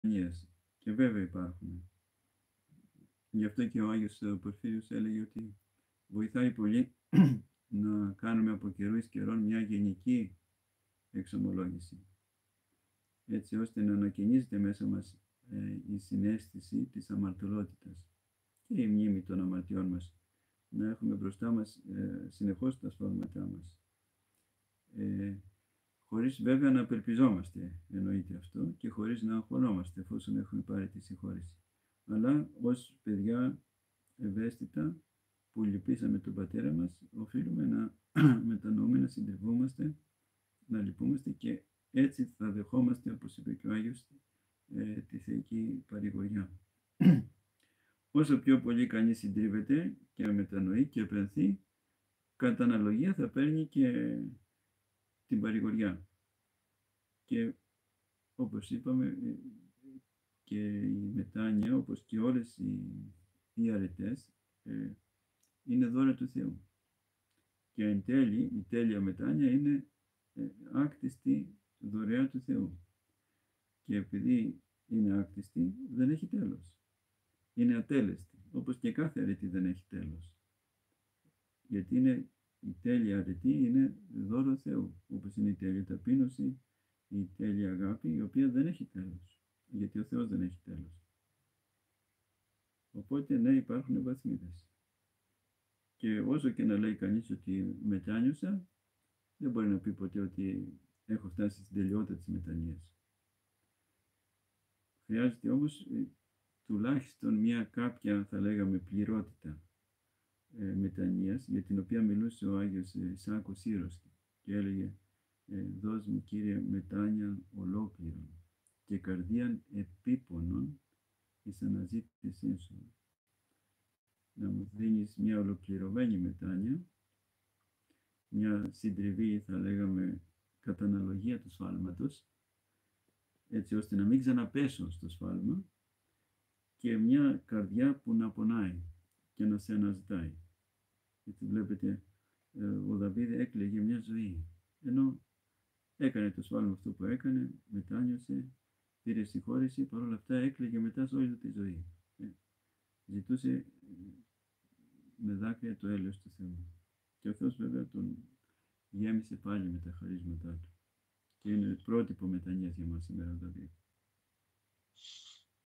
μετανοίας. Και βέβαια υπάρχουν. Γι' αυτό και ο Άγιος Πορφύριος έλεγε ότι βοηθάει πολύ να κάνουμε από καιρού εις καιρόν μια γενική εξομολόγηση, έτσι ώστε να ανακαινίζεται μέσα μας η συναίσθηση της αμαρτωλότητας και η μνήμη των αμαρτιών μας, να έχουμε μπροστά μας συνεχώς τα σφάλματά μας, χωρίς βέβαια να απελπιζόμαστε, εννοείται αυτό, και χωρίς να αγχωνόμαστε εφόσον έχουμε πάρει τη συγχώρεση, αλλά ως παιδιά ευαίσθητα που λυπήσαμε τον πατέρα μας, οφείλουμε να μετανοούμε, να συντριβούμαστε, να λυπούμαστε και έτσι θα δεχόμαστε, όπως είπε και ο Άγιος, τη θεϊκή παρηγοριά. Όσο πιο πολύ κανείς συντρίβεται και μετανοεί και επενθεί, κατά αναλογία θα παίρνει και την παρηγοριά. Και όπως είπαμε, και η μετάνοια, όπως και όλες οι αρετές, είναι δώρα του Θεού. Και εν τέλει, η τέλεια μετάνοια είναι άκτιστη δωρεά του Θεού. Και επειδή είναι άκτιστη, δεν έχει τέλος. Είναι ατέλεστη, όπως και κάθε αρετή δεν έχει τέλος. Γιατί η τέλεια αρετή είναι δώρο Θεού, όπως είναι η τέλεια ταπείνωση, η τέλεια αγάπη, η οποία δεν έχει τέλος, γιατί ο Θεός δεν έχει τέλος. Οπότε ναι, υπάρχουν βαθμίδες. Και όσο και να λέει κανείς ότι μετάνιωσα, δεν μπορεί να πει ποτέ ότι έχω φτάσει στην τελειότητα της μετανοίας. Χρειάζεται όμως τουλάχιστον μια κάποια, θα λέγαμε, πληρότητα μετανοίας, για την οποία μιλούσε ο Άγιος Σάκος Σύρος και έλεγε «Δώσ' μου, Κύριε, μετάνοια ολόκληρον και καρδίαν επίπονον εις αναζήτησήν σου». Να μου δίνεις μια ολοκληρωμένη μετάνοια, μια συντριβή, θα λέγαμε, κατά αναλογία του σφάλματος, έτσι ώστε να μην ξαναπέσω στο σφάλμα, και μια καρδιά που να πονάει και να σε αναζητάει. Γιατί βλέπετε, ο Δαβίδ έκλαιγε μια ζωή, ενώ έκανε το σφάλμα αυτό που έκανε, μετάνιωσε, πήρε συγχώρεση, παρόλα αυτά έκλαιγε μετά σε όλη τη ζωή. Ζητούσε με δάκρυα το έλεος του Θεού. Και ο Θεός βέβαια τον γέμισε πάλι με τα χαρίσματά του. Και είναι πρότυπο μετανοίας για μας σήμερα ο Δαβίδ.